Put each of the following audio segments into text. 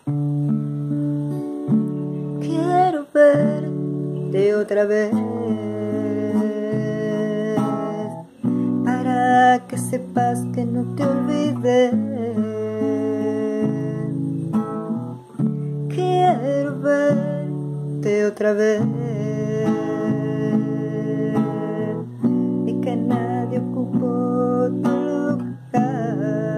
Quiero verte otra vez para que sepas que no te olvidé. Quiero verte otra vez y que nadie ocupó tu lugar.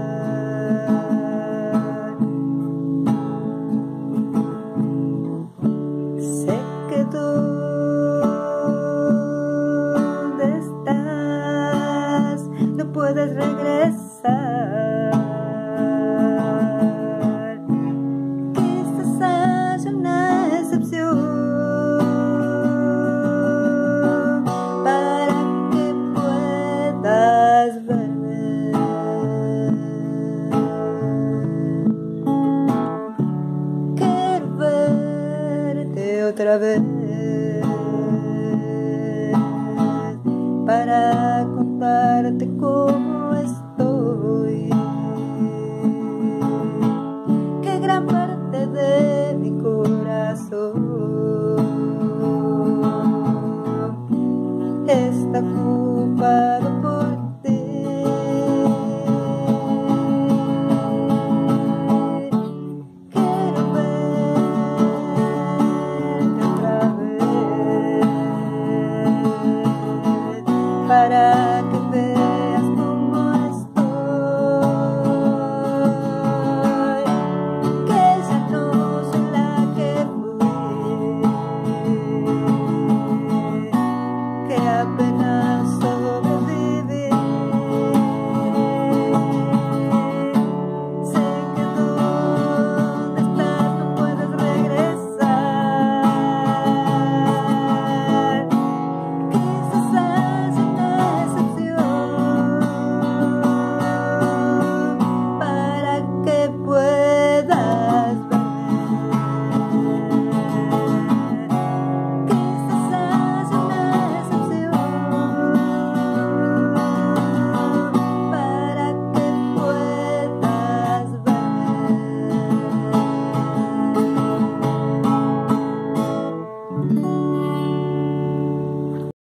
Sé que donde estás no puedes regresar. Quizás haya una excepción para que puedas verme. Quiero verte otra vez para contarte cosas